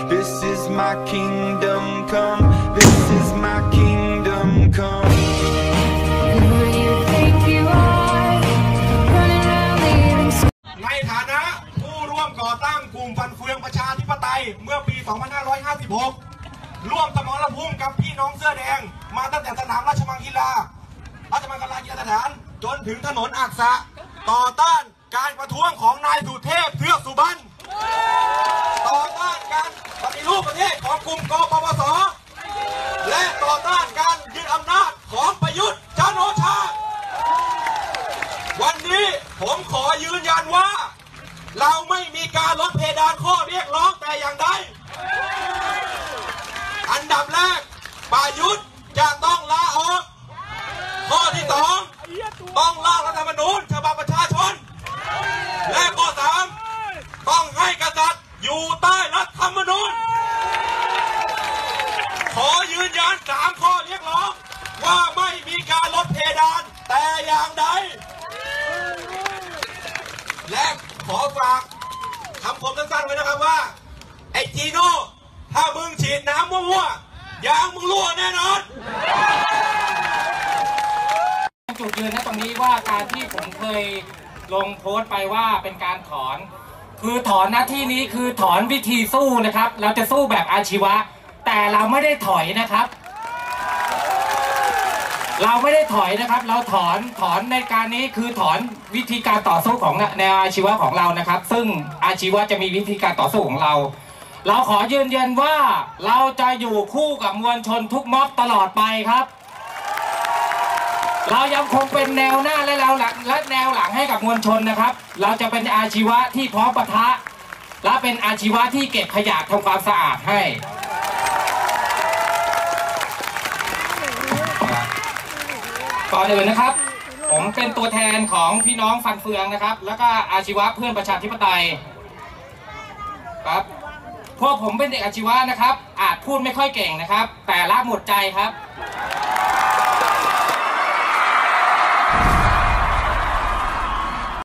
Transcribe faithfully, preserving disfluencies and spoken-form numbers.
This is my kingdom come. This is my kingdom come. Who do you think you are? Running around leaving. ในฐานะผู้ร่วมก่อตั้งกลุ่มฟันเฟืองประชาธิปไตยเมื่อปี สองพันห้าร้อยห้าสิบหก ร่วมสมรภูมิกับพี่น้องเสื้อแดงมาตั้งแต่สนามราชมังคลาราชมังคลากีฬาสถานจนถึงถนนอักษะต่อต้านการประท้วงของนายสุเทพเทือกสุบรรณต่อต้านการปฏิรูปประเทศของกลุ่มกปปส.และต่อต้านการยึดอำนาจของประยุทธ์จันทร์โอชาวันนี้ผมขอยืนยันว่าเราไม่มีการลดเพดานข้อเรียกร้องแต่อย่างใดอันดับแรกประยุทธ์จะต้องลาออกข้อที่สองต้องร่างรัฐธรรมนูญฉบับประชาชนและข้อสามต้องให้กษัตริย์อยู่ใต้รัฐธรรมนูญขอยืนยันสามข้อเรียกร้องว่าไม่มีการลดเพดานแต่อย่างใดและขอฝากคำคมสั้นๆไว้นะครับว่าไอ้จีโน่ถ้ามึงฉีดน้ำมั่วๆยางมึงรั่วแน่นอนจุดยืนนะตรงนี้ว่าการที่ผมเคยลงโพสต์ไปว่าเป็นการถอนคือถอนหน้าที่นี้คือถอนวิธีสู้นะครับเราจะสู้แบบอาชีวะแต่เราไม่ได้ถอยนะครับเราไม่ได้ถอยนะครับเราถอนถอนในการนี้คือถอนวิธีการต่อสู้ของแนวอาชีวะของเรานะครับซึ่งอาชีวะจะมีวิธีการต่อสู้ของเราเราขอยืนยันว่าเราจะอยู่คู่กับมวลชนทุกม็อบตลอดไปครับเรายังคงเป็นแนวหน้าและเราหลังและแนวหลังให้กับมวลชนนะครับเราจะเป็นอาชีวะที่พร้อมปะทะและเป็นอาชีวะที่เก็บขยะทำความสะอาดให้ก่อนอื่นนะครับผมเป็นตัวแทนของพี่น้องฟันเฟืองนะครับแล้วก็อาชีวะเพื่อนประชาธิปไตยครับพวกผมเป็นเด็กอาชีวะนะครับอาจพูดไม่ค่อยเก่งนะครับแต่รักหมดใจครับ